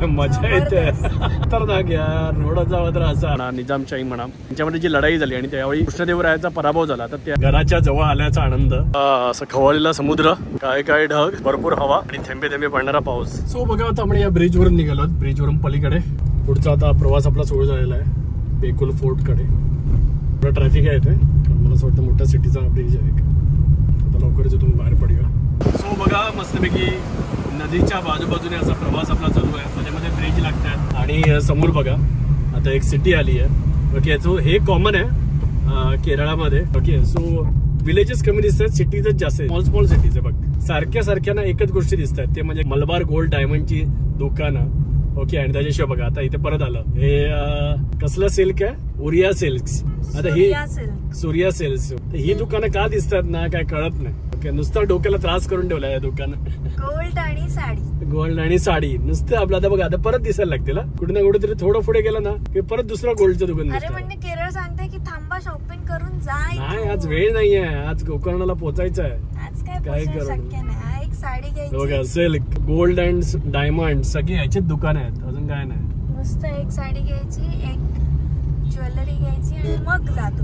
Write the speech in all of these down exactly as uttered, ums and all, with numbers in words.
मजा येते तर ना यार रोडाचा मात्र असा निजामशाही म्हणा त्यांच्यामध्ये जी लढाई झाली आणि त्यावेळी कृष्णदेवरायाचा पराभव झाला तर त्या घराच्या जवळ आल्याचा आनंद असं खवळलेला समुद्र काय काय ढग भरपूर हवा आणि थेंबे थेंबे पडणारा पाऊस. सो बघा आता आपण या ब्रिज वरून निघालो ब्रिज वरून पलीकडे पुढचा आता प्रवास आपला सुरू झालेला आहे बेकुल फोर्ट कडे. थोडा ट्रॅफिक आहे इथे मला असं वाटतं मोठ्या सिटीचा ब्रिज आहे आता लवकरच इथून बाहेर पडूया. सो बघा मस्तपैकी नदीच्या बाजूबाजूने असा प्रवास आपला चालू आहे मध्ये मध्ये ब्रिज लागतात आणि समोर बघा आता एक सिटी आली आहे. ओके सो हे कॉमन आहे केरळामध्ये. ओके सो विलेजेस कमी दिसतात सिटीजच जास्त स्मॉल स्मॉल सिटीज आहे बघ सारख्या सारख्या ना एकच गोष्टी दिसतात ते म्हणजे मलबार गोल्ड डायमंडची दुकानं. ओके आणि त्याच्याशिवाय बघा आता इथे परत आलं हे कसलं सिल्क आहे उरिया सिल्क्स. आता ही सूर्या सिल्क्स ही दुकानं का दिसतात ना काय कळत नाही. ओके नुसतं डोक्याला त्रास करून ठेवला या दुकानं. गोल्ड आणि साडी गोल्ड आणि साडी नुसतं आपलं आता बघा आता परत दिसायला लागते ना कुठे ना कुठेतरी थोडं पुढे गेलं ना की परत दुसरं गोल्डचं दुकान दिसतं. म्हणजे केरळ सांगते की थांबा शॉपिंग करून जा. नाही आज वेळ नाहीये आज गोकर्णाला पोहोचायचं आहे. आज काय शक्य नाही एक साडी घ्यायची बघा सिल्क गोल्ड अँड डायमंड सगळे याचेच दुकान आहेत अजून काय नाही. नुसतं एक साडी घ्यायची एक ज्वेलरी घ्यायची आणि मग जातो.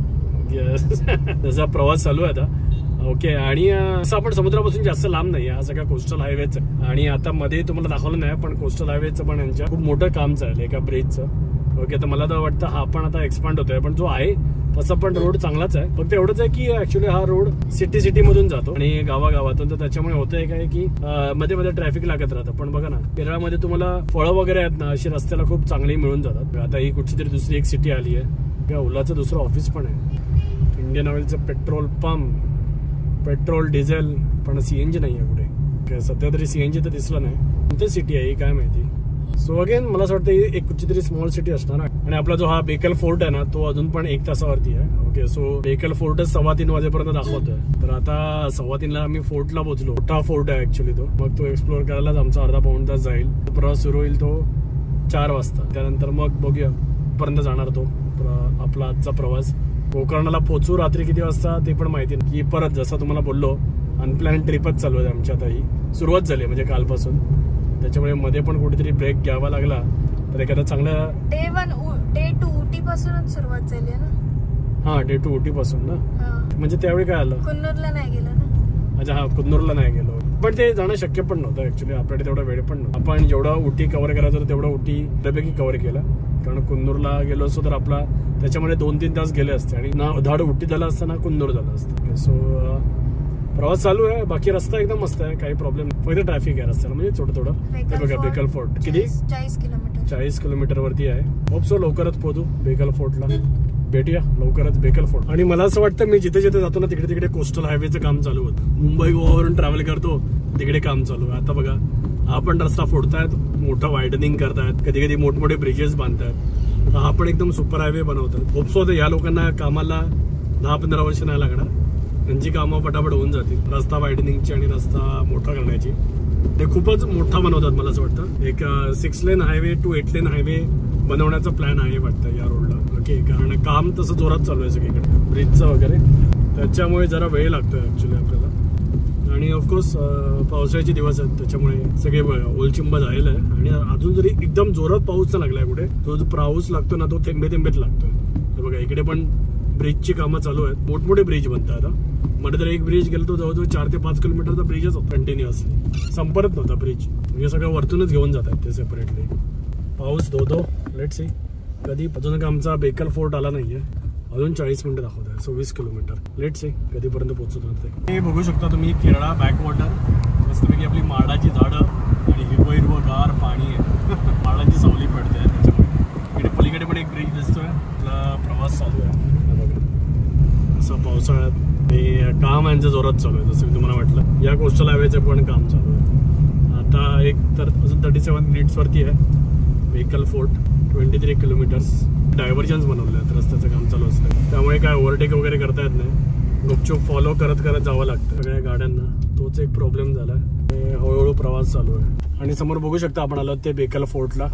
तसा प्रवास चालू आहे आता. ओके आणि असं आपण समुद्रापासून जास्त लांब नाही हा सगळा कोस्टल हायवेच आणि आता मध्ये तुम्हाला दाखवलं नाही पण कोस्टल हायवेचं पण यांच्या खूप मोठं काम चाललंय एका ब्रिजचं. ओके तर मला तर वाटतं हा पण आता एक्सपांड होतोय पण जो आहे तसा पण रोड चांगलाच आहे. फक्त एवढंच आहे की ऍक्च्युली हा रोड सिटी सिटी मधून जातो आणि गावागावातून तर त्याच्यामुळे होतंय काय की मध्ये मध्ये ट्रॅफिक लागत राहतं. पण बघा ना केरळमध्ये तुम्हाला फळं वगैरे आहेत ना अशी रस्त्याला खूप चांगली मिळून जातात. आता ही कुठची तरी दुसरी एक सिटी आली आहे ओलाचं दुसरं ऑफिस पण आहे इंडियन ऑइलचं पेट्रोल पंप पेट्रोल डिझेल पण सीएनजी नाही आहे कुठे सध्या तरी सीएनजी तर दिसलं नाही. कोणती सिटी आहे काय माहिती. सो अगेन मला असं वाटतं एक कुठची तरी स्मॉल सिटी असणार आणि आपला जो हा बेकल फोर्ट आहे ना तो अजून पण एक तासावरती आहे. ओके सो बेकल फोर्टच सव्वा तीन वाजेपर्यंत दाखवतोय तर आता सव्वा तीनला आम्ही फोर्टला पोहोचलो. मोठा फोर्ट आहे ऍक्च्युली तो मग तो एक्सप्लोर करायलाच आमचा अर्धा पाऊण तास जाईल. प्रवास सुरू होईल तो चार वाजता त्यानंतर मग बघूया पर्यंत जाणार तो आपला आजचा प्रवास. गोकर्णाला पोहोचू रात्री किती वाजता ते पण माहिती नाही की परत जसं तुम्हाला बोललो अनप्लॅन ट्रिपच चालू आहे आमच्या आता ही सुरुवात झाली म्हणजे कालपासून त्याच्यामुळे मध्ये पण कुठेतरी ब्रेक घ्यावा लागला तर एखादा चांगला day one day two Ooty पासूनच सुरुवात झाली ना. हा डे टू उटी पासून ना म्हणजे त्यावेळी काय आलं कुन्नूरला नाही गेलो ना. अच्छा हा कुन्नूरला नाही गेलो पण ते जाणं शक्य पण नव्हतं ऍक्च्युली आपल्याकडे तेवढा वेळ पण नव्हता. आपण जेवढा उटी कव्हर करायचं होतं तेवढा उटी बऱ्यापैकी कव्हर केला कारण कुन्नूरला गेलो असतो तर आपला त्याच्यामध्ये दोन तीन तास गेले असते आणि ना धाड उटी झाला असता ना कुन्नूर झाला असतं. सो प्रवास चालू आहे बाकी रस्ता एकदम मस्त आहे काही प्रॉब्लेम नाही फक्त ट्रॅफिक आहे रस्त्याला म्हणजे छोटं थोडं. ते बघा बेकल फोर्ट किती चाळीस किलोमीटर चाळीस किलोमीटर वरती आहे. होप सो लवकरच पोहोचू बेकल फोर्टला भेटूया लवकरच बेकल फोर्ट. आणि मला असं वाटतं मी जिथे जिथे जातो ना तिकडे तिकडे कोस्टल हायवेचं काम चालू होतं. मुंबई गोवावरून ट्रॅव्हल करतो तिकडे काम चालू आहे. आता बघा हा पण रस्ता फोडतायत मोठं वायडनिंग करतायत कधी कधी मोठमोठे ब्रिजेस बांधतायत. हा पण एकदम सुपर हायवे बनवतात. होप सो या लोकांना कामाला दहा पंधरा वर्ष नाही लागणार त्यांची कामं फटाफट होऊन जातील रस्ता वायडनिंगची आणि रस्ता मोठा करण्याची. ते खूपच मोठा बनवतात मला असं वाटतं. एक six lane highway to eight lane highway बनवण्याचा प्लॅन आहे वाटतं या रोडला. ओके कारण काम तसं जोरात चालू आहे सगळीकडे ब्रिजचं वगैरे त्याच्यामुळे जरा वेळ लागतोय ऍक्च्युली आपल्याला. आणि ऑफकोर्स पावसाळ्याचे दिवस आहेत त्याच्यामुळे सगळे ओलचिंब झालेलं आहे आणि अजून जरी एकदम जोरात पाऊस तर लागलाय कुठे तो जो पाऊस लागतो ना तो थेंबे थेंबेत लागतोय. बघा इकडे पण ब्रिजची कामं चालू आहेत मोठमोठे ब्रिज बनतात. आता मध्ये तर एक ब्रिज गेलो तो जवळजवळ चार ते पाच किलोमीटरचा ब्रिजच होता कंटिन्युअसली संपत नव्हता ब्रिज म्हणजे सगळं वरतूनच घेऊन जातात ते सेपरेटली. पाऊस धो धो लेट सी कधी अजून आमचा बेकल फोर्ट आला नाहीये अजून चाळीस मिनिटं दाखवत आहे सव्वीस किलोमीटर लेट सी कधीपर्यंत पोहोचतो ते. हे बघू शकता तुम्ही केरळा बॅकवॉटर मस्तपैकी आपली माडाची झाडं आणि हिरवं हिरवं गार पाणी आहे माडाची सावली पडते त्याच्यामुळे. इकडे पलीकडे पण एक ब्रिज दिसतोय आपला प्रवास चालू आहे बघा असं पावसाळ्यात हे काम यांचं जोरात चालू आहे जसं मी तुम्हाला वाटलं. या कोस्टल हायवेचं पण काम चालू आहे. आता एक तर अजून थर्टी सेवन मिनिट्सवरती आहे Bekal fort twenty three kilometres diversions बनवले आहेत रस्त्याचं काम चालू असतं त्यामुळे काय ओव्हरटेक वगैरे करता येत नाही गुपचूप फॉलो करत करत जावं लागतं सगळ्या गाड्यांना तोच एक प्रॉब्लेम झाला आहे. हळूहळू प्रवास चालू आहे आणि समोर बघू शकता आपण आलो ते बेकल फोर्टला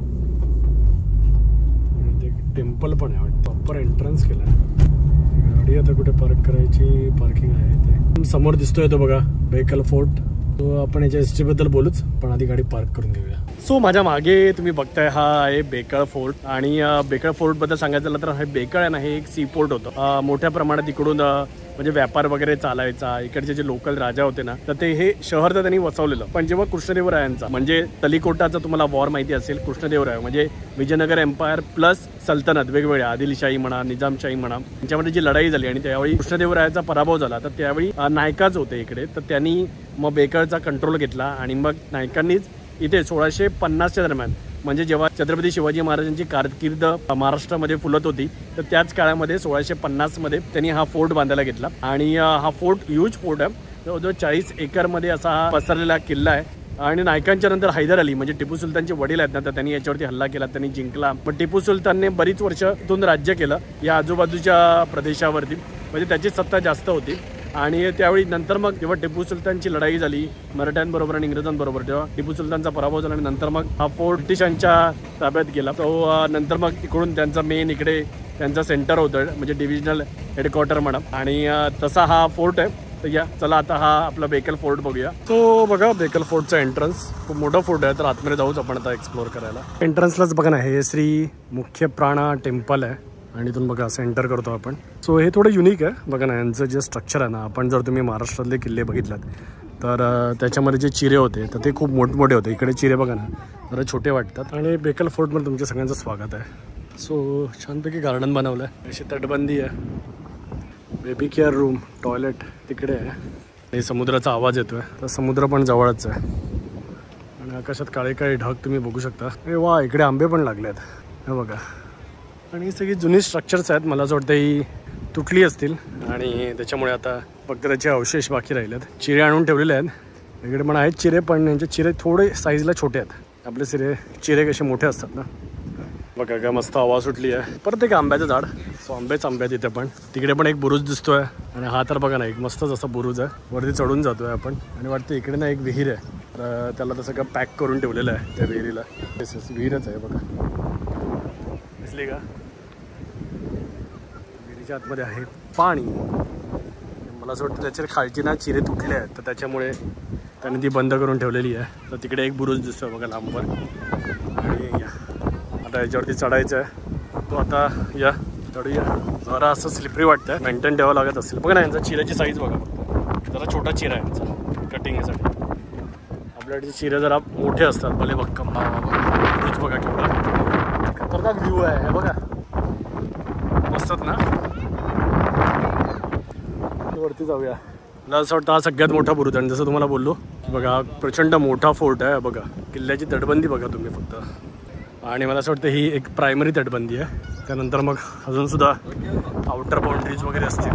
ते टेम्पल पण आहे प्रॉपर एंट्रन्स केला आहे. गाडी आता कुठे पार्क करायची पार्किंग आहे ते समोर दिसतोय तो बघा बेकल फोर्ट तो आपण याच्या हिस्ट्री बद्दल बोलूच, पण आधी गाडी पार्क करून घेऊया. सो माझ्या मागे तुम्ही बघताय हा आहे बेकळ फोर्ट. आणि बेकळ फोर्ट बद्दल सांगायचं झालं तर हे बेकळ आहे ना, हे एक सी पोर्ट होतं. मोठ्या प्रमाणात इकडून म्हणजे व्यापार वगैरे चालायचा. इकडचे जे लोकल राजा होते ना, तर ते हे शहर तर त्यांनी वसवलेलं. पण जेव्हा कृष्णदेवरायांचा म्हणजे तलिकोटाचा तुम्हाला वॉर माहिती असेल, कृष्णदेवराय म्हणजे विजयनगर एम्पायर प्लस सल्तनत वेगवेगळ्या आदिलशाही म्हणा, निजामशाही म्हणा, यांच्यामध्ये जी लढाई झाली आणि त्यावेळी कृष्णदेवरायाचा पराभव झाला. तर त्यावेळी नायकाच होते इकडे, तर त्यांनी मग बेकळचा कंट्रोल घेतला. आणि मग नायकांनीच इथे सोळाशे पन्नासच्या दरम्यान म्हणजे जेव्हा छत्रपती शिवाजी महाराजांची कारकीर्द महाराष्ट्रामध्ये फुलत होती, तर त्याच काळामध्ये सोळाशे पन्नासमध्ये त्यांनी हा फोर्ट बांधायला घेतला. आणि हा फोर्ट ह्यूज फोर्ट आहे, जवळजवळ चाळीस एकरमध्ये असा हा पसरलेला किल्ला आहे. आणि नायकांच्या नंतर हैदर अली म्हणजे टिपू सुलतानचे वडील आहेत ना, तर त्यांनी याच्यावरती हल्ला केला, त्यांनी जिंकला. पण टिपू सुलतानने बरीच वर्ष इथून राज्य केलं या आजूबाजूच्या प्रदेशावरती, म्हणजे त्याची सत्ता जास्त होती. आणि त्यावेळी नंतर मग जेव्हा टिपू सुलतानची लढाई झाली मराठ्यांबरोबर आणि इंग्रजांबरोबर, तेव्हा टिपू सुलतानचा पराभव झाला आणि नंतर मग हा फोर्ट ब्रिटिशांच्या ताब्यात गेला. तो नंतर मग इकडून त्यांचा मेन इकडे त्यांचं सेंटर होतं, म्हणजे डिव्हिजनल हेडक्वार्टर म्हणा. आणि तसा हा फोर्ट आहे. तर या चला आता हा आपला बेकल फोर्ट बघूया. तो बघा बेकल फोर्टचा एंट्रन्स खूप मोठा फोर्ट आहे, तर आतमध्ये जाऊच आपण आता एक्सप्लोर करायला. एंट्रन्सलाच बघा ना, हे श्री मुख्य प्राणा टेम्पल आहे. आणि इथून बघा असं एंटर करतो आपण. सो हे थोडं युनिक आहे बघा ना, यांचं जे स्ट्रक्चर आहे ना, आपण जर तुम्ही महाराष्ट्रातले किल्ले बघितलात तर त्याच्यामध्ये जे चिरे होते तर ते खूप मोठमोठे होते. इकडे चिरे बघा ना जरा छोटे वाटतात. आणि बेकल फोर्टमध्ये तुमच्या सगळ्यांचं स्वागत आहे. सो छानपैकी गार्डन बनवलं आहे, अशी तटबंदी आहे, बेबी केअर रूम, टॉयलेट तिकडे आहे. आणि समुद्राचा आवाज येतो आहे, तर समुद्र पण जवळच आहे. आणि आकाशात काळे काळे ढग तुम्ही बघू शकता. अरे वा, इकडे आंबे पण लागले आहेत हे बघा. आणि सगळी जुनी स्ट्रक्चर्स आहेत, मला असं वाटतं ही तुटली असतील आणि त्याच्यामुळे आता फक्त त्याचे अवशेष बाकी राहिले आहेत. चिरे आणून ठेवलेले आहेत इकडे पण आहेत चिरे, पण यांचे चिरे थोडे साईजला छोटे आहेत. आपले चिरे चिरे कसे मोठे असतात ना. बघा का मस्त हवा सुटली आहे. परत एक आंब्याचं झाड, सो आंबेच आंबे तिथे पण. तिकडे पण एक बुरुज दिसतोय. आणि हा तर बघा ना एक मस्तच असा बुरुज आहे, वरती चढून जातोय आपण. आणि वाटतं इकडे ना एक विहीर आहे, तर त्याला तसं का पॅक करून ठेवलेलं आहे त्या विहिरीला. विहीरच आहे बघा, दिसली का? विहिरीच्या आतमध्ये आहे पाणी. मला असं वाटतं त्याच्या खालची ना चिरे तुटले आहेत, तर त्याच्यामुळे त्यांनी ती बंद करून ठेवलेली आहे. तर तिकडे एक बुरुज दिसतोय बघा लांबवर. आणि या आता याच्यावरती चढायचं आहे, तो आता या चढूया. जरा असं स्लिपरी वाटतं, मेंटेन ठेवावं लागत असेल. बघा ना यांचा चिऱ्याची साईज बघा, फक्त जरा छोटा चिरा आहे यांचा कटिंगसाठी. आपल्याकडे चिरे जरा मोठे असतात भले भक्कम. बुरुज बघा केवढा खतरनाक व्ह्यू आहे हे बघा, मस्तच ना. वरती जाऊया. मला असं वाटतं हा सगळ्यात मोठा बुरुज आहे. जसं तुम्हाला बोललो बघा, प्रचंड मोठा फोर्ट आहे बघा. किल्ल्याची तटबंदी बघा तुम्ही फक्त. आणि मला असं वाटतं ही एक प्रायमरी तटबंदी आहे. त्यानंतर मग अजूनसुद्धा आउटर बाउंड्रीज वगैरे असतील.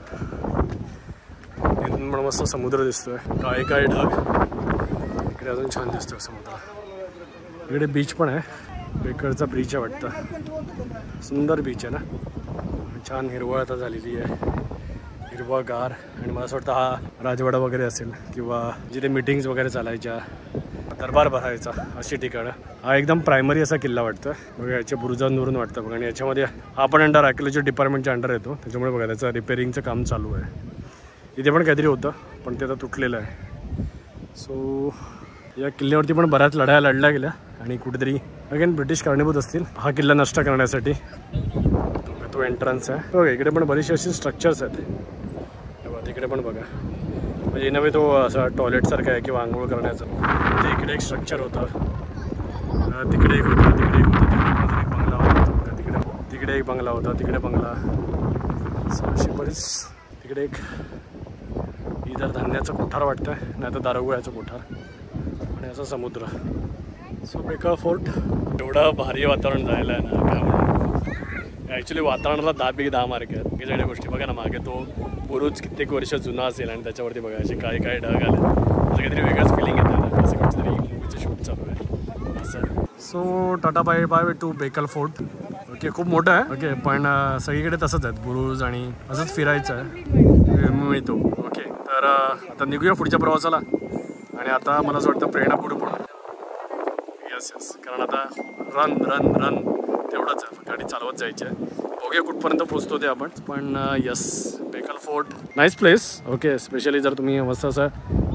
इथून पण मस्त समुद्र दिसतोय, काळे काळे ढग. इकडे अजून छान दिसतोय समुद्र. इकडे बीच पण आहे, बेकळचा बीच आहे वाटतं. सुंदर बीच आहे ना, छान हिरवळ आता झालेली आहे, हिरवागार. आणि मला असं वाटतं हा राजवाडा वगैरे असेल किंवा जिथे मीटिंग्स वगैरे चालायच्या, दरबार भरायचा अशी ठिकाणं. हा एकदम प्रायमरी असा किल्ला वाटतं बघा, याच्या बुरुजांवरून वाटतं बघा. आणि याच्यामध्ये हा पण अंडर आर्किओलॉजी डिपार्टमेंटच्या अंडर येतो, त्याच्यामुळे बघा त्याचं रिपेरिंगचं काम चालू आहे. इथे पण काहीतरी होतं पण ते आता तुटलेलं आहे. सो या किल्ल्यावरती पण बऱ्याच लढाया लढल्या गेल्या आणि कुठेतरी अगेन ब्रिटिश कारणीभूत असतील हा किल्ला नष्ट करण्यासाठी. तो एंट्रन्स आहे बघा. इकडे पण बरीचशी अशी स्ट्रक्चर्स आहेत बघा. तिकडे पण बघा, म्हणजे नव्हे तो असा टॉयलेटसारखं आहे किंवा आंघोळ करण्याचं. ते इकडे एक स्ट्रक्चर होतं, तिकडे एक होतं, तिकडे एक होतं, तिकडे एक बंगला होता, तिकडे तिकडे एक बंगला होता, तिकडे बंगला. अशी बरीच. तिकडे एक इतर धान्याचं कोठार वाटतं, नाही तर दारुगोळ्याचं कोठार. आणि असं समुद्र. सो बेकळ फोर्ट एवढं भारी वातावरण जायला आहे ना, काय म्हणून. ॲक्च्युली वातावरणाला दहा पैकी दहा मार्क आहेत. बाकी सगळ्या गोष्टी बघा ना, मागे तो बुरुज कित्येक वर्ष जुना असेल आणि त्याच्यावरती बघा असे काही काही ढग आले. असं काहीतरी वेगळंच फिलिंग येतं ना, असं काहीतरी मूवीचं शूट चालू आहे असं. So tata bye bye to Bekal fort. Okay, खूप मोठं आहे ओके, पण सगळीकडे तसंच आहेत बुरुज आणि असंच फिरायचं आहे मिळतो. ओके, तर आता निघूया पुढच्या प्रवासाला. आणि आता मला असं वाटतं प्रेरणा पुढे पुढं. यस यस, कारण आता रन रन रन तेवढंच आहे, गाडी चालवत जायची आहे. बघूया कुठपर्यंत पोहोचतो ते आपण. पण yes, Bekal fort nice place. Okay, specially जर तुम्ही मस्त असं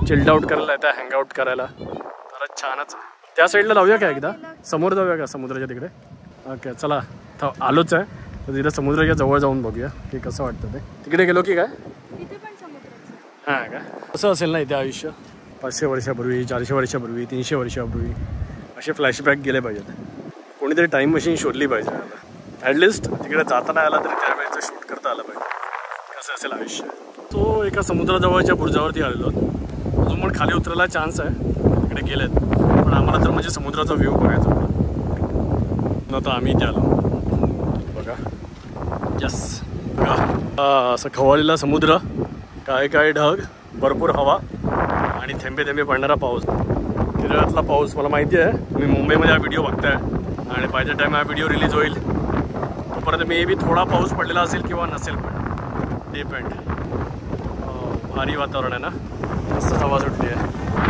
चिल्ड आउट करायला येतं, हँग आउट करायला तर छानच. त्या साईडला लावूया का एकदा, समोर जाऊया का समुद्राच्या तिकडे? ओके चला, आलोच आहे तर तिथे समुद्राच्या जवळ जाऊन बघूया की कसं वाटतं ते. तिकडे गेलो की काय हां का कसं असेल ना इथे आयुष्य. पाचशे वर्षापूर्वी, चारशे वर्षापूर्वी, तीनशे वर्षापूर्वी असे फ्लॅशबॅक गेले पाहिजेत. कोणीतरी टाईम मशीन शोधली पाहिजे आता. ॲटलिस्ट तिकडे जाता नाही आला तरी त्यावेळेचं शूट करता आलं पाहिजे. कसं असेल आयुष्य. तो एका समुद्राजवळच्या बुरुजावरती आलेलो, अजून पण खाली उतरायला चान्स आहे. तिकडे गेलेत पण आम्हाला तर म्हणजे समुद्राचा व्ह्यू बघायचा होता. आता आम्ही इथे आलो बघा. यस बघा, असं खवळलेला समुद्र, काय काय ढग, भरपूर हवा आणि थेंबे थेंबे पडणारा पाऊस. केरळातला पाऊस मला माहिती आहे. तुम्ही मुंबईमध्ये हा व्हिडिओ बघताय आणि बाय द टाईम हा व्हिडिओ रिलीज होईल तोपर्यंत मे बी थोडा पाऊस पडलेला असेल किंवा नसेल, पण डिपेंड. भारी वातावरण आहे ना, मस्त हवा सुटली आहे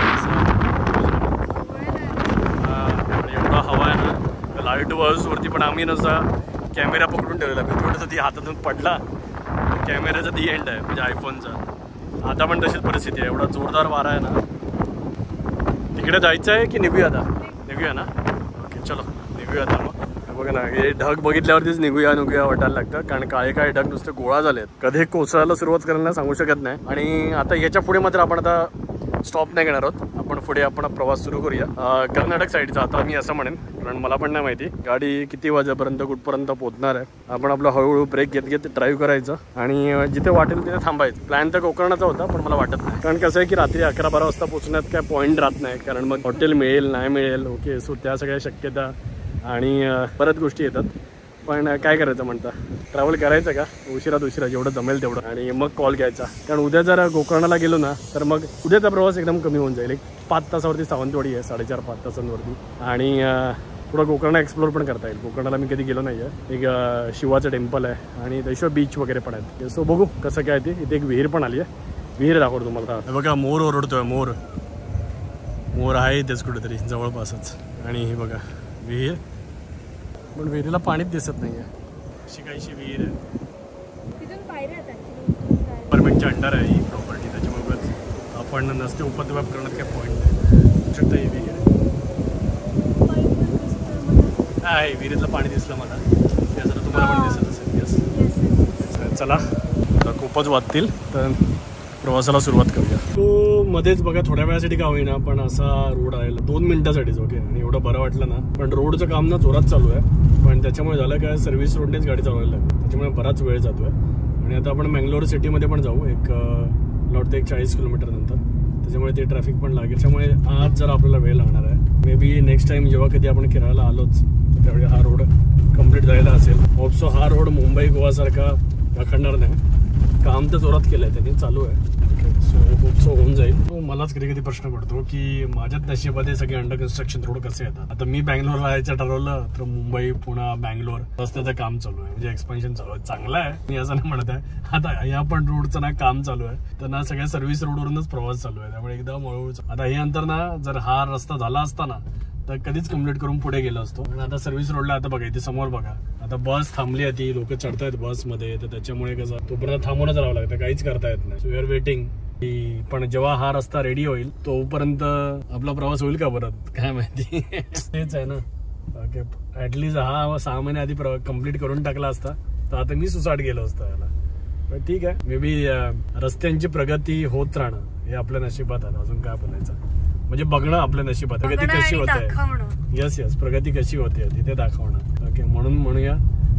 आणि एवढा हवा आहे ना. लाईट हाऊसवरती पण आम्ही नसा कॅमेरा पकडून ठेवलेला. मी थोडंसं ती हातातून पडला, कॅमेऱ्याचा दी एंड आहे म्हणजे आयफोनचा. आता पण तशीच परिस्थिती आहे, एवढा जोरदार वारा आहे ना. तिकडे जायचं आहे की निघूया आता? निघूया ना. ओके चलो निघूया आता. मग बघा ना, हे ढग बघितल्यावरतीच निघूया निघूया वाटायला लागतं, कारण काळे काळे ढग नुसते गोळा झालेत. कधी कोसळायला सुरुवात करायला सांगू शकत नाही. आणि आता याच्या पुढे मात्र आपण आता स्टॉप नाही घेणार आहोत. आपण पुढे आपण प्रवास सुरू करूया कर्नाटक साईडचा. आता मी असं म्हणेन, कारण मला पण नाही माहिती गाडी किती वाजेपर्यंत कुठपर्यंत पोहोचणार आहे. आपण आपलं हळूहळू ब्रेक घेत घेत ड्राईव्ह करायचं आणि जिथे वाटेल तिथे थांबायचं. प्लॅन तर कोकणाचा होता पण मला वाटत नाही, कारण कसं आहे की रात्री अकरा बारा वाजता पोहोचण्यात काय पॉईंट राहत नाही, कारण मग हॉटेल मिळेल नाही मिळेल. ओके सो त्या सगळ्या शक्यता आणि परत गोष्टी येतात. पण काय करायचं म्हणता, ट्रॅव्हल करायचं का उशिरात उशिरा जेवढं जमेल तेवढं आणि मग कॉल घ्यायचा. कारण उद्या जर गोकर्णाला गेलो ना तर मग उद्याचा प्रवास एकदम कमी होऊन जाईल. एक पाच तासावरती सावंतवाडी आहे, साडेचार पाच तासांवरती, आणि थोडं गोकर्ण एक्सप्लोर पण करता येईल. गोकर्णाला मी कधी गेलो नाही आहे. एक शिवाचं टेम्पल आहे आणि त्याशिवाय बीच वगैरे पण आहेत. सो बघू कसं काय ते. इथे एक विहीर पण आली आहे, विहीर दाखवतो तुम्हाला. बघा मोर ओरडतोय, मोर मोर आहे इथेच कुठेतरी जवळपासच. आणि हे बघा विहीर, पण विहिरीला पाणीच दिसत नाही आहे. अशी काहीशी विहीर आहे. गव्हर्नमेंटच्या अंडर आहे ही प्रॉपर्टी, त्याच्यामुळे आपण नसते उपद्व्याप करण्यात काही पॉईंट नाही. शकता ही विहीर आहे, विहिरीतलं पाणी दिसलं मला. त्याचं तुम्हाला पण दिसत असेल. यस चला आता खूपच वाटतील तर प्रवासाला सुरुवात करूया. तो मध्येच बघा थोड्या वेळासाठी का होईना पण असा रोड आहे, दोन मिनिटासाठीच. ओके आणि एवढं बरं वाटलं ना. पण रोडचं काम ना जोरात चालू आहे, पण त्याच्यामुळे झालं काय सर्व्हिस रोडनेच गाडी चालवायला लागते, त्याच्यामुळे बराच वेळ जातोय. आणि आता आपण मँगलोर सिटीमध्ये पण जाऊ एक मला वाटतं एक चाळीस किलोमीटर नंतर, त्याच्यामुळे ते ट्रॅफिक पण लागेल. त्याच्यामुळे आज जर आपल्याला वेळ लागणार आहे. मे बी नेक्स्ट टाइम जेव्हा कधी आपण केरळला आलोच तर त्यावेळी हा रोड कम्प्लीट झालेला असेल. होपसो हा रोड मुंबई गोवासारखा दाखवणार नाही. काम तर जोरात केलं आहे त्यांनी, चालू आहे. सो होपसो होऊन जाईल. तो मलाच कधी कधी प्रश्न पडतो की माझ्याच नशिबामध्ये सगळे अंडर कन्स्ट्रक्शन रोड कसे येतात. आता मी बँगलोरला यायचं ठरवलं तर मुंबई पुणे बँगलोर रस्त्याचं काम चालू आहे, म्हणजे एक्सपेन्शन चालू आहे. चांगलं आहे, मी असं नाही म्हणत आहे. आता या पण रोडचं ना काम चालू आहे, तर ना सगळ्या सर्व्हिस रोडवरूनच प्रवास चालू आहे. त्यामुळे एकदम हळूहळू. आता हे अंतर ना जर हा रस्ता झाला असता ना तर कधीच कम्प्लीट करून पुढे गेलो असतो. आणि आता सर्व्हिस रोडला आता बघा इथे समोर बघा आता बस थांबली आहे, ती लोक चढतायत बसमध्ये, तर त्याच्यामुळे कसं तोपर्यंत थांबूनच राहावं लागतं, काहीच करता येत नाही. So we are waiting. पण जेव्हा हा रस्ता रेडी होईल तोपर्यंत आपला प्रवास होईल का परत काय माहिती. तेच आहे ना. ओके ऍटलीस्ट हा सहा महिने आधी कम्प्लीट करून टाकला असता तर आता मी सुसाट गेलो असतो याला. पण ठीक आहे, मे बी रस्त्यांची प्रगती होत राहणं हे आपल्या नशिबात आहे. अजून काय बोलायचं, म्हणजे बघणं आपल्या नशिबात प्रगती कशी होते. यस यस प्रगती कशी होते तिथे दाखवणं. ओके म्हणून म्हणूया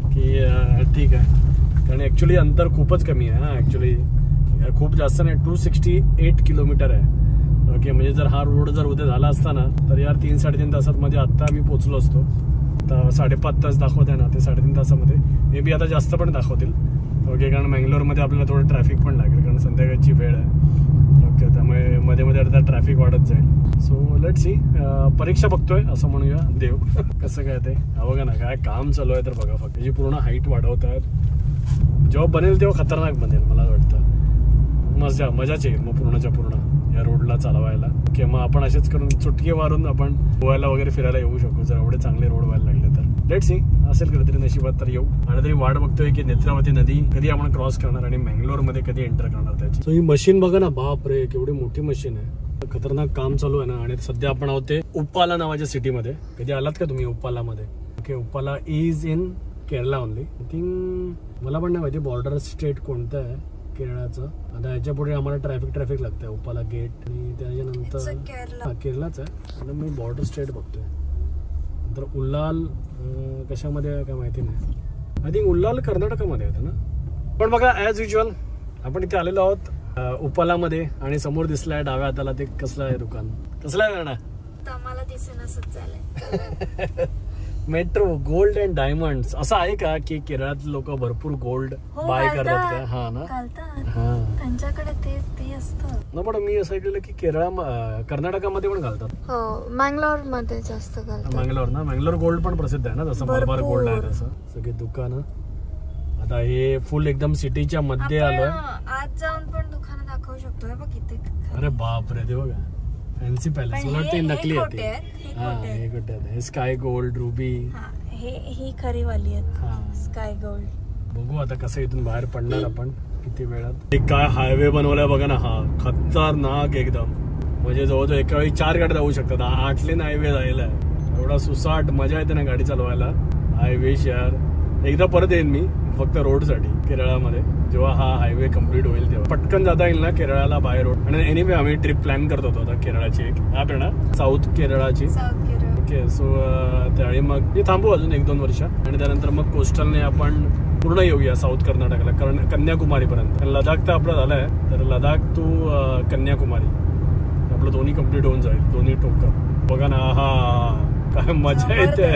की ठीक आहे, कारण ऍक्च्युली अंतर खूपच कमी आहे. हा ऍक्च्युली खूप जास्त नाही, टू सिक्स्टी एट किलोमीटर आहे. ओके म्हणजे जर हा रोड जर उद्या झाला असता ना तर यार तीन साडेतीन तासात मध्ये आत्ता मी पोहोचलो असतो. आता साडेपाच तास दाखवत आहे ना, ते साडेतीन तासामध्ये मे बी आता जास्त पण दाखवतील. ओके कारण मँगलोरमध्ये आपल्याला थोडं ट्रॅफिक पण लागेल, कारण संध्याकाळची वेळ आहे. ओके त्यामुळे मध्ये मध्ये आता ट्रॅफिक वाढत जाईल. So let see. परीक्षा बघतोय असं म्हणूया देव कसं काय ते. बघा ना काय काम चालू आहे तर बघा फक्त त्याची पूर्ण हाईट वाढवत आहेत. जेव्हा बनेल तेव्हा खतरनाक बनेल मला वाटतं. मजा मजाच येईल मग पूर्णच्या पूर्ण या रोडला चालवायला. ओके मग आपण असेच करून चुटके मारून आपण गोव्याला वगैरे फिरायला येऊ शकू जर एवढे चांगले रोड व्हायला लागले तर. लेट्स सी असेल कधीतरी नशिबात तर येऊ. आणि तरी वाट बघतोय की नेत्रावती नदी कधी आपण क्रॉस करणार आणि मँगलोर मध्ये कधी एंटर करणार त्याची. सो ही मशीन बघा ना, बाप रे केवढी मोठी मशीन आहे. खतरनाक काम चालू आहे ना. आणि सध्या आपण आहोत ते उप्पाला नावाच्या सिटीमध्ये. कधी आलात का तुम्ही उप्पाला मध्ये? Okay, Uppala is in Kerala only. I think मला पण नाही माहिती बॉर्डर स्टेट कोणतं आहे केरळाचं. आता याच्या पुढे आम्हाला ट्रॅफिक ट्रॅफिक लागतंय उप्पाला गेट. आणि त्याच्यानंतर केरलाच आहे. आता मी बॉर्डर स्टेट बघतोय. नंतर उल्लाल कशामध्ये आहे काय माहिती नाही. आय थिंक उल्लाल कर्नाटकामध्ये येतं ना. पण बघा ॲज युजल आपण इथे आलेलो आहोत उप्पालामध्ये. आणि समोर दिसलाय डाव्या हाताला ते कसलं आहे दुकान. कसलं आहे ना मला दिसेन असंच झालंय. मेट्रो गोल्ड अँड डायमंड्स असं आहे का की केरळात लोक भरपूर गोल्ड बाय करतात का? हा ना, त्यांच्याकडे ते ते असतं ना. पण मी असं ऐकलेलं की केरळा कर्नाटकामध्ये पण घालतात. हो, मँगलोर मध्ये जास्त घालतात. मँगलोर ना, मँगलोर गोल्ड पण प्रसिद्ध आहे ना, जसं मलबार गोल्ड आहे तसं सगळे दुकानं. आता हे फुल एकदम सिटीच्या मध्ये आलोय. आज जाऊन पण दुकानं दाखवू शकतो. हे बघ किती. अरे बाप रे, ते बघा फॅन्सी पॅलेस. मला वाटतं नकली आहे. हा, हे कुठे आहे? Sky gold, ruby. ही खरी वाली आहे स्काय गोल्ड. बघू आता कसं इथून बाहेर पडणार आपण किती वेळात. एक काय हायवे बनवलाय बघा ना. हा खतरनाक एकदम. म्हणजे जवळजवळ एका वेळी चार गाड्या जाऊ शकतात. आठ लेन हायवे झालेला आहे. एवढा सुसाट मजा येते ना गाडी चालवायला. आय विश यार एकदा परत येईन मी फक्त रोड साठी केरळामध्ये. जेव्हा हा हायवे कम्प्लीट होईल तेव्हा पटकन जाता येईल ना केरळाला बाय रोड. आणि एनिवे आम्ही ट्रिप प्लॅन करत होतो आता केरळाची. एक ऍप आहे ना साऊथ केरळाची. ओके, सो त्यावेळी मग थांबू अजून एक दोन वर्ष. आणि त्यानंतर मग कोस्टलने आपण पूर्ण येऊया साऊथ कर्नाटकला, कारण कन्याकुमारी पर्यंत. लडाख तर आपलं झालंय, तर लडाख टू कन्याकुमारी आपलं दोन्ही कम्प्लीट होऊन जाईल. दोन्ही टोकं बघा ना. हा काय मजा येते.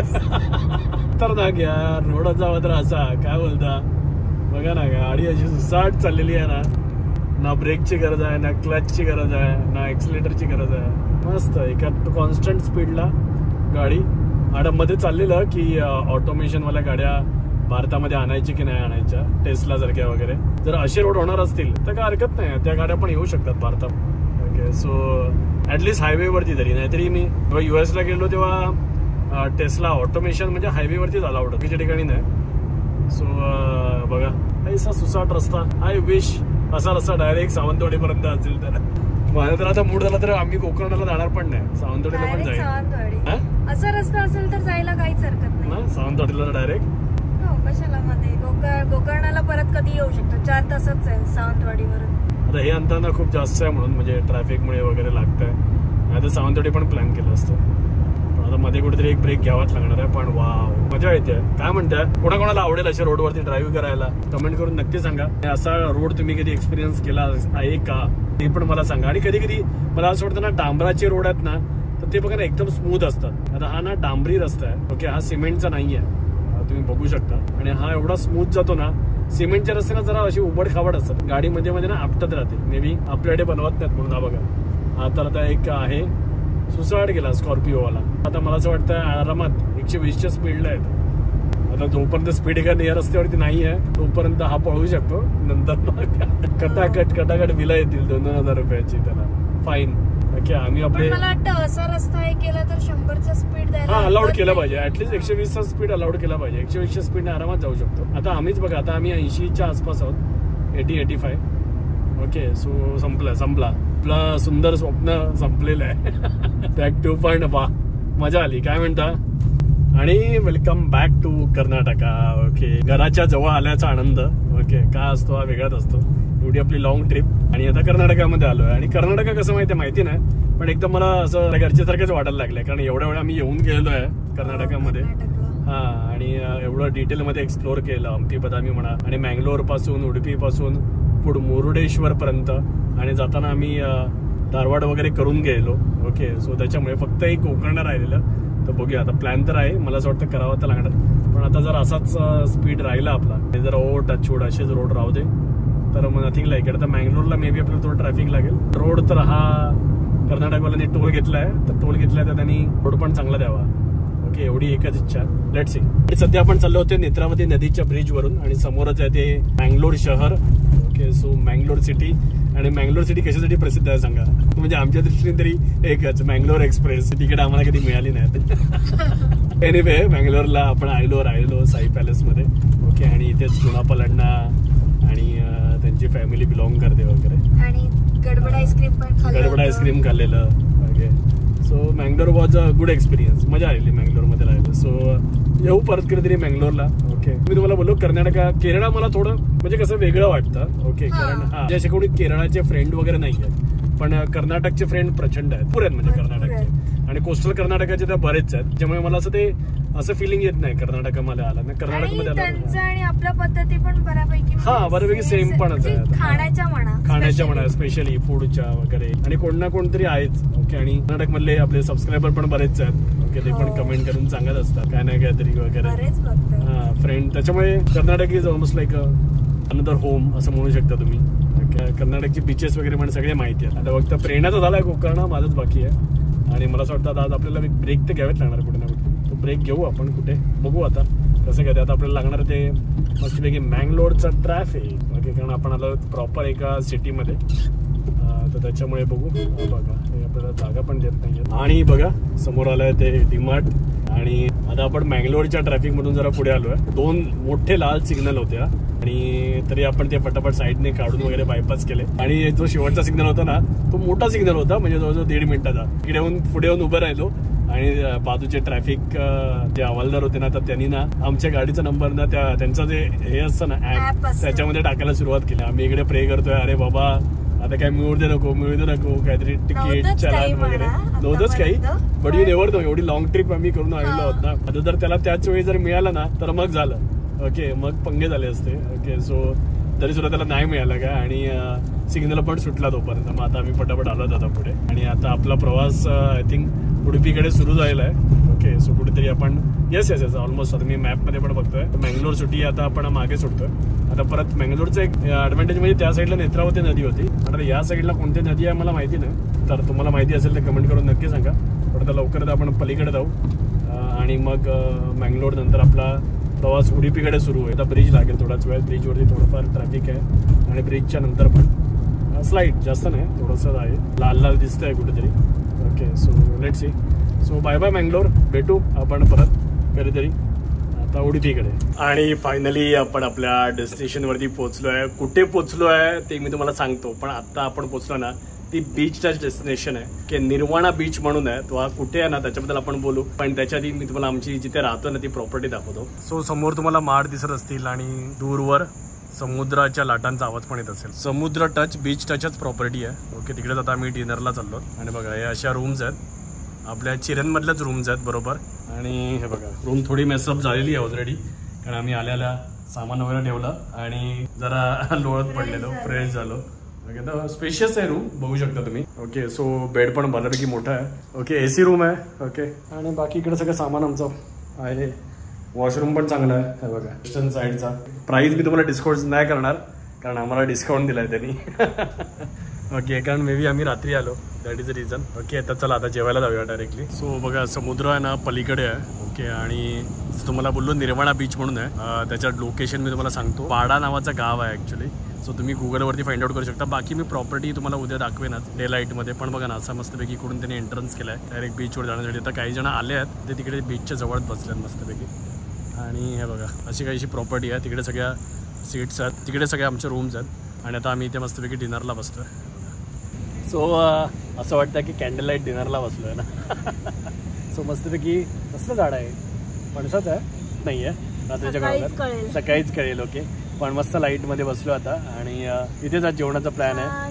खतरनाक यार. रोडाचा मात्र असा काय बोलता बघा ना. गाडी अशी सुसाट चाललेली आहे ना. ना ब्रेकची गरज आहे, ना क्लचची गरज आहे, ना एक्सिलेटरची गरज आहे. मस्त एका कॉन्स्टंट स्पीडला गाडी. आणि मध्ये चाललेलं की ऑटोमेशन वाल्या गाड्या भारतामध्ये आणायची की नाही आणायच्या, टेस्ला सारख्या वगैरे. जर असे रोड होणार असतील तर काय हरकत नाही, त्या गाड्या पण येऊ शकतात भारतात. ओके, सो ऍटलीस्ट हायवेवरती तरी. नाहीतरी मी जेव्हा युएस ला गेलो तेव्हा टेस्ला ऑटोमेशन म्हणजे हायवेवरतीच अलाउड, बाकीच्या ठिकाणी नाही. सो बघा ऐसा सुसाट रस्ता. आय विश असा रस्ता डायरेक्ट सावंतवाडी पर्यंत असेल तर. माझा तर आता मूड झाला तर आम्ही कोकणाला जाणार पण नाही, सावंतवाडीला पण जाईल. असा रस्ता असेल तर जायला काहीच हरकत नाही. सावंतवाडीला डायरेक्ट कशाला मध्ये गोकर्णाला परत कधी येऊ शकतो. चार तासच आहे सावंतवाडीवरून. आता हे अंतर ना खूप जास्त आहे म्हणून, म्हणजे ट्रॅफिकमुळे वगैरे लागतंय. आता सावंतवाडी पण प्लॅन केलं असतं, पण आता मध्ये कुठेतरी एक ब्रेक घ्यावाच लागणार आहे. पण वाव मजा येते. काय म्हणताय, कोणाकोणाला आवडेल अशा रोडवरती ड्राईव्ह करायला कमेंट करून नक्की सांगा. असा रोड तुम्ही कधी एक्सपिरियन्स केला आहे का ते पण मला सांगा. आणि कधी कधी मला असं वाटतं ना डांबराचे रोड आहेत ना तर ते बघा ना एकदम स्मूथ असतात. आता हा ना डांबरी रस्ता आहे. ओके, हा सिमेंटचा नाही आहे, तुम्ही बघू शकता. आणि हा एवढा स्मूथ जातो ना. सिमेंटच्या रस्त्याला जरा अशी उबड खावड असतात, गाडी मध्ये मध्ये ना आपटत राहते. मे बी आपल्याकडे बनवत नाहीत म्हणून. हा बघा आता आता एक आहे सुसाट गेला स्कॉर्पिओवाला. आता मला असं वाटतं आरामात एकशे वीसच्या स्पीडला येतो. आता जोपर्यंत स्पीड एका या रस्त्यावरती नाही आहे तोपर्यंत हा पळू शकतो. नंतर कटाकट कटाकट बिला येतील दोन दोन हजार रुपयाची त्याला फाईन. आम्ही आपले मला वाटतं असा रस्ता हे केला तर शंभरचा स्पीड हा अलाउड केला पाहिजे. ऍटलीस्ट एकशे वीसचा स्पीड अलाउड केला पाहिजे. एकशे वीसच्या स्पीडने आरामात जाऊ शकतो. आता आम्हीच बघा, आता आम्ही ऐंशीच्या आसपास आहोत, eighty eighty five. Okay, so संपला संपला आपला सुंदर स्वप्न संपलेलं आहे. Back to point. वा मजा आली. काय म्हणता. आणि welcome back to Karnataka. Okay, घराच्या जवळ आल्याचा आनंद ओके काय असतो हा वेगळाच असतो. एवढी आपली लॉंग ट्रिप आणि आता कर्नाटकामध्ये आलोय. आणि कर्नाटका कसं माहिती माहिती नाही, पण एकदम मला असं घरच्यासारखंच वाटायला लागलंय, कारण एवढ्या वेळा आम्ही येऊन गेलो आहे कर्नाटकामध्ये. हा, आणि एवढं डिटेलमध्ये एक्सप्लोर केलं. हम्पी बदामी म्हणा, आणि मँगलोर पासून उडुपी पासून पुढे मुरुडेश्वर पर्यंत. आणि जाताना आम्ही धारवाड वगैरे करून गेलो. ओके, सो त्याच्यामुळे फक्त एक कोकण राहिलेलं. तर बघूया आता. प्लॅन तर आहे, मला असं वाटतं करावं तर लागणार. पण आता जर असाच स्पीड राहिला आपला, जर ओ टच छोड असेच रोड राहू दे तर मग नथिंग लाईक. आता मँगलोरला मे बी आपल्याला थोडं ट्रॅफिक लागेल. रोड तर हा कर्नाटकवाल्यांनी टोल घेतलाय, तर टोल घेतलाय तर त्यांनी रोड पण चांगला द्यावा. ओके, एवढी एकच इच्छा. Let's see. सध्या आपण चाललो होते नेत्रावती नदीच्या ब्रिज वरून, आणि समोरच आहे ते मँगलोर शहर. Okay, so Mangalore city. आणि मँगलोर सिटी कशासाठी प्रसिद्ध आहे सांगा. म्हणजे आमच्या दृष्टीने तरी एकच, मँगलोर एक्सप्रेस. तिकीट आम्हाला कधी मिळाली नाही. एनिवे, मँगलोरला आपण आयलो राहिलो साई पॅलेस मध्ये. ओके, आणि इथेच जुना पलडणा आणि त्यांची फॅमिली बिलॉंग करते वगैरे. आणि गडबड आईस्क्रीम पण खाल्लं. गडबड आईस्क्रीम खाल्लेलं. Okay, so Mangalore was a good experience. मजा आलेली मँगलोरमध्ये राहिलं. सो येऊ परत कधीतरी मँगलोरला. ओके, मी तुम्हाला बोललो कर्नाटका केरळा मला थोडं म्हणजे कसं वेगळं वाटतं. ओके, कारण हा जसे कोणी केरळाचे फ्रेंड वगैरे नाही आहेत, पण कर्नाटकचे फ्रेंड प्रचंड आहेत, पुरे आहेत म्हणजे कर्नाटकचे. आणि कोस्टल कर्नाटकाचे त्या बरेच आहेत, त्यामुळे मला असं ते असं फिलिंग येत नाही कर्नाटकामध्ये आला ना. कर्नाटकमध्ये आला आणि आपल्या पद्धती पण बऱ्यापैकी हा बऱ्यापैकी सेम पणच आहे. खाण्याच्या म्हणा खाण्याच्या म्हणा स्पेशली फूडच्या वगैरे, आणि कोण ना कोणतरी आहेच. ओके, आणि कर्नाटक मधले आपले सबस्क्रायबर पण बरेच आहेत. ओके, ते पण कमेंट करून सांगत असतात काय नाही काहीतरी वगैरे. हा फ्रेंड, त्याच्यामुळे Karnataka is almost like another home असं म्हणू शकता तुम्ही. कर्नाटकचे बीचेस वगैरे पण सगळे माहिती आहेत. आता फक्त प्रेरणाचा झालाय कोकण, माझंच बाकी आहे. आणि मला असं वाटतं आज आपल्याला ब्रेक तर घ्यावेच लागणार कुठे ना कुठे. तो ब्रेक घेऊ आपण कुठे, बघू आता कसं काय. आता आपल्याला लागणार ते मस्तपैकी मँगलोरचं ट्रॅफिक. ओके, कारण आपण आलो प्रॉपर एका सिटीमध्ये, तर त्याच्यामुळे बघू. बघा आपल्याला जागा पण देत नाहीये. आणि बघा समोर आलंय ते डीमार्ट. आणि आता आपण मँगलोरच्या ट्रॅफिक मधून जरा पुढे आलोय. दोन मोठे लाल सिग्नल होते आणि तरी आपण ते फटाफट साईडने काढून वगैरे बायपास केले. आणि जो शेवटचा सिग्नल होता ना तो मोठा सिग्नल होता, म्हणजे जवळजवळ दीड मिनिटाचा. इकडे येऊन पुढे येऊन उभं राहिलो आणि बाजूचे ट्रॅफिक जे हवालदार होते ना, तर त्यांनी ना आमच्या गाडीचा नंबर ना त्या त्यांचं जे हे असतं ना ऍप, त्याच्यामध्ये टाकायला सुरुवात केली. आम्ही इकडे प्रे करतोय, अरे बाबा आता काय मिळू दे नको मिळू दे नको काहीतरी तिकीट चलान वगैरे नव्हतंच काही. बट यू नेव्हर नो, एवढी लॉंग ट्रिप आम्ही करून आलेलो आहोत ना. आता जर त्याला त्याच वेळी जर मिळालं ना तर मग झालं. ओके, मग पंगे झाले असते. ओके, सो तरी सुद्धा त्याला नाही मिळालं काय, आणि सिग्नल पण सुटला तोपर्यंत. मग आता आम्ही पटापट आलो आता पुढे. आणि आता आपला प्रवास आय थिंक उडुपीकडे सुरू झालेला आहे. ओके, सो कुठेतरी आपण येस येस येस ऑलमोस्ट आता मी मॅपमध्ये पण बघतोय मँगलोर सिटी आता आपण मागे सुटतोय. आता परत मँगलोरचं एक ऍडव्हान्टेज म्हणजे त्या साईडला नेत्रावती नदी होती, आता या साईडला कोणती नदी आहे मला माहिती नाही. तर तुम्हाला माहिती असेल तर कमेंट करून नक्की सांगा. पण आता लवकरच आपण पलीकडे जाऊ आणि मग मँगलोर नंतर आपला प्रवास उडुपीकडे सुरू होईल. आता ब्रिज लागेल थोडाच वेळ, ब्रिजवरती थोडंफार ट्रॅफिक आहे आणि ब्रिजच्या नंतर पण स्लाईट जास्त नाही थोडंसं आहे, लाल लाल दिसतंय कुठेतरी. Okay, so let see. So bye bye Mangalore, भेटू आपण परत कधीतरी आता उडुपीकडे. आणि फायनली आपण आपल्या डेस्टिनेशनवरती पोहोचलो आहे. कुठे पोहोचलो आहे ते मी तुम्हाला सांगतो, पण आता आपण पोहोचलो ना ती बीचचं डेस्टिनेशन आहे की निर्वाणा बीच म्हणून आहे. तो हा कुठे आहे ना त्याच्याबद्दल आपण बोलू, पण त्याच्या आधी मी तुम्हाला आमची जिथे राहतो ना ती प्रॉपर्टी दाखवतो. सो समोर तुम्हाला माड दिसत असतील आणि दूरवर समुद्राच्या लाटांचा आवाज पण येत असेल. समुद्र टच बीच टचच प्रॉपर्टी आहे. ओके, तिकडेच आता आम्ही डिनरला चाललो. आणि बघा हे अशा रूम्स आहेत, आपल्या चिऱ्यांमधल्याच रूम्स आहेत बरोबर. आणि हे बघा रूम थोडी मेसअप झालेली आहे ऑलरेडी, कारण आम्ही आल्याला सामान वगैरे ठेवलं आणि जरा लोळत पडलेलो, फ्रेश झालो. ओके, तर स्पेशियस आहे रूम, बघू शकता तुम्ही. ओके, सो बेड पण बऱ्यापैकी मोठा आहे. ओके, एसी रूम आहे. ओके, आणि बाकी इकडे सगळं सामान आमचं आहे. वॉशरूम पण चांगला आहे. हे बघा वेस्टर्न साईडचा. प्राइस मी तुम्हाला डिस्काउंट नाही करणार कारण आम्हाला डिस्काउंट दिलाय त्यांनी. ओके, कारण मे बी आम्ही रात्री आलो, that is the reason. Okay, आता चला आता जेवायला जाऊया डायरेक्टली. सो बघा समुद्र आहे ना पलीकडे आहे. ओके, आणि तुम्हाला बोललो निर्वाणा बीच म्हणून आहे. त्याच्या लोकेशन मी तुम्हाला सांगतो. पाडा नावाचं गाव आहे ॲक्च्युली. सो तुम्ही गुगलवरती फाइंड आउट करू शकता. बाकी मी प्रॉपर्टी तुम्हाला उद्या दाखवेनच डे लाईटमध्ये. पण बघा ना असं मस्तपैकी इकडून त्यांनी एंट्रन्स केला आहे डायरेक्ट बीचवर जाण्यासाठी. आता काही जण आले आहेत ते तिकडे बीचच्या जवळच बसले आहेत मस्तपैकी. आणि हे बघा अशी काहीशी प्रॉपर्टी आहे. तिकडे सगळ्या सीट्स आहेत, तिकडे सगळ्या आमच्या रूम्स आहेत. आणि आता आम्ही इथे मस्तपैकी डिनरला बसतो आहे. सो असं वाटतं की कॅन्डल लाईट डिनरला बसलो आहे ना. सो मस्तपैकी कसलं झाड आहे, पणसाचं आहे नाही आहे, रात्रीच्या काळात सकाळीच कळेल. ओके, पण मस्त लाईटमध्ये बसलो आता. आणि इथेच आज जेवणाचा प्लॅन आहे.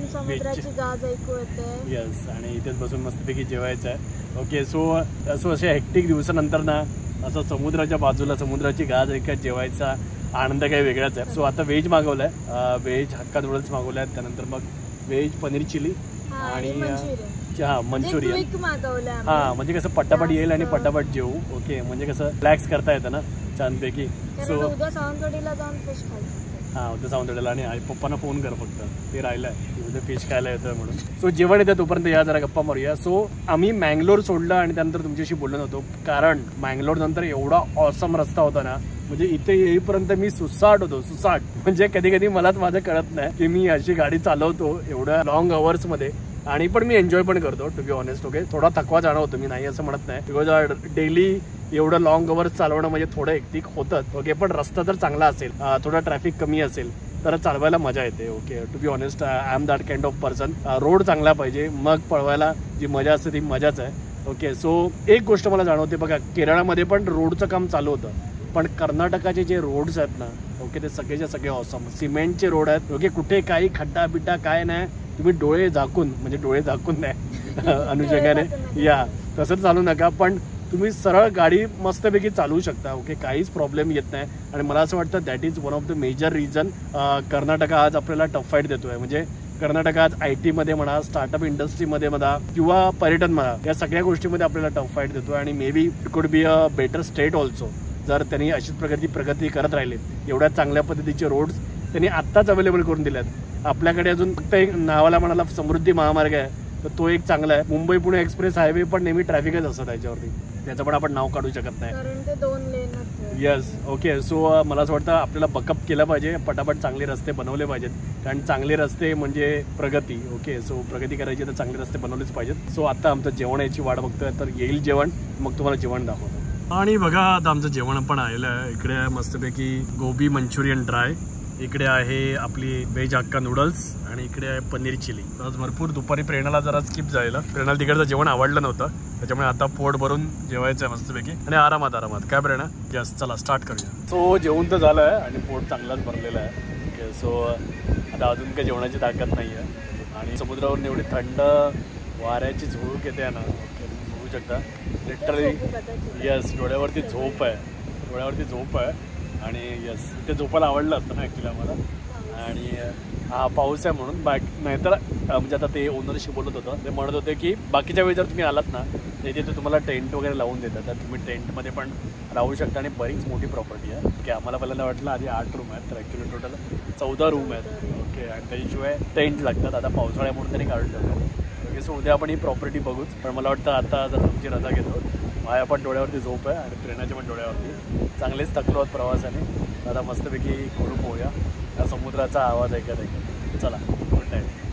येस, आणि इथेच बसून मस्तपैकी जेवायचं आहे. ओके, सो असं अशा हेक्टिक दिवसानंतर ना असं समुद्राच्या बाजूला समुद्राची गाज ऐकत जेवायचा आनंद काही वेगळाच आहे. सो आता व्हेज मागवलाय, व्हेज हक्का नूडल्स मागवल्या आहेत. त्यानंतर मग व्हेज पनीर चिली आणि हा मंचुरियन. हा म्हणजे कसं पटापट येईल आणि पटापट जेवू. ओके, म्हणजे कसं रिलॅक्स करता येतं ना छानपैकी. सो उद्या सावंतवाडीला जाऊन फिश खायचं. हा उद्या सावंतवाडीला. आणि पप्पांना फोन कर फक्त, ते राहिलंय उद्या फिश खायला येतं म्हणून. सो जेवण येतं तोपर्यंत या जरा गप्पा मारूया. सो आम्ही मँगलोर सोडलं आणि त्यानंतर तुमच्याशी बोललो नव्हतो कारण मँगलोर नंतर एवढा ऑसम रस्ता होता ना, म्हणजे इथे येईपर्यंत मी सुसाट होतो सुसाट. म्हणजे कधी कधी मलाच माझं कळत नाही की मी अशी गाडी चालवतो एवढ्या लॉंग अवर्स मध्ये. आणि पण मी एन्जॉय पण करतो टू बी ऑनेस्ट. ओके, थोडा थकवा जाणवतो, मी नाही असं म्हणत नाही, बिकॉज डेली एवढं लॉंग अवर्स चालवणं म्हणजे थोडं हेक्टिक होतं. ओके, पण रस्ता जर चांगला असेल, थोडा ट्रॅफिक कमी असेल तर चालवायला मजा येते. Okay, to be honest I am that kind of person. Road चांगला पाहिजे, मग पळवायला जी मजा असते ती मजाच आहे. ओके, सो एक गोष्ट मला जाणवते बघा, केरळामध्ये पण रोडचं काम चालू होतं, पण कर्नाटकाचे जे रोड्स आहेत ना, ओके, ते सगळेचे सगळे ऑसम सिमेंटचे रोड आहेत. ओके, कुठे काही खड्डा बिड्डा काय नाही, तुम्ही डोळे झाकून, म्हणजे डोळे झाकून नाही अनुषंगाने या तसं चालू नका, पण तुम्ही सरळ गाडी मस्तपैकी चालवू शकता. ओके, काहीच प्रॉब्लेम येत नाही. आणि मला असं वाटतं that is one of the major reason Karnataka आज आपल्याला टफ फाईट देतोय. म्हणजे कर्नाटक आज आय टीमध्ये म्हणा, स्टार्टअप इंडस्ट्रीमध्ये म्हणा किंवा पर्यटन म्हणा, या सगळ्या गोष्टीमध्ये आपल्याला टफ फाईट देतोय. आणि मे be it could be a better state also जर त्यांनी अशीच प्रगती प्रगती करत राहिले. एवढ्या चांगल्या पद्धतीचे रोड्स त्यांनी आत्ताच अवेलेबल करून दिल्यात. आपल्याकडे अजून फक्त एक नावाला म्हणाला समृद्धी महामार्ग आहे, तर तो एक चांगला आहे. मुंबई पुणे एक्सप्रेस हायवे पण नेहमी ट्रॅफिकच असतं त्याच्यावरती, त्याचं पण आपण नाव काढू शकत नाही. येस. ओके, सो मला असं वाटतं आपल्याला बकअप केलं पाहिजे, पटापट चांगले रस्ते बनवले पाहिजेत, कारण चांगले रस्ते म्हणजे प्रगती. ओके, सो प्रगती करायची तर चांगले रस्ते बनवलेच पाहिजेत. सो आता आमचं जेवण याची वाट बघतोय, तर येईल जेवण, मग तुम्हाला जेवण दाखवतो. आणि बघा आता आमचं जेवण पण आलेलं आहे. इकडे आहे मस्तपैकी गोबी मंचुरियन ड्राय, इकडे आहे आपली व्हेज हक्का नूडल्स, आणि इकडे आहे पनीर चिली. आज भरपूर दुपारी प्रेरणाला जरा स्किप जायला, प्रेरणाला तिकडचं जेवण आवडलं नव्हतं, त्याच्यामुळे आता पोट भरून जेवायचं आहे मस्तपैकी आणि आरामात आरामात. काय प्रेरणा? यस, चला स्टार्ट करूया. सो जेवण तर झालं आहे आणि पोट चांगलाच भरलेलं आहे. ओके, सो आता अजून काही जेवणाची ताकद नाही आहे आणि समुद्रावरून एवढी थंड वाऱ्याची झुळूक येते ना, बघू शकता लिटरली. यस, डोळ्यावरती झोप आहे, डोळ्यावरती झोप आहे. आणि यस, ते झोपायला आवडलं असतं ना ॲक्च्युली आम्हाला. आणि हा पाऊस आहे म्हणून बाकी नाहीतर म्हणजे आता ते ओनरशी बोलत होतं, ते म्हणत होते की बाकीच्या वेळी जर तुम्ही आलात ना तर इथे तुम्हाला टेंट वगैरे लावून देतात, तर तुम्ही टेंटमध्ये पण राहू शकता. आणि बरीच मोठी प्रॉपर्टी आहे. ओके, आम्हाला पहिल्यांदा वाटलं आधी आठ रूम आहेत, तर ॲक्च्युली टोटल चौदा रूम आहेत. ओके, आणि त्याच्याशिवाय टेंट लागतात. आता पावसाळ्या म्हणून त्यांनी काढून ठेवतात. ओके, सो उद्या आपण ही प्रॉपर्टी बघूच. पण मला वाटतं आता जर तुमची रजा घेतो, माझ्या पण डोळ्यावरती झोप आहे आणि प्रेरणाच्या पण डोळ्यावरती, चांगलेच थकलो आहोत प्रवासाने. आता मस्तपैकी करू पोहूया, या समुद्राचा आवाज ऐकत ऐकत. चला, गुड नाईट.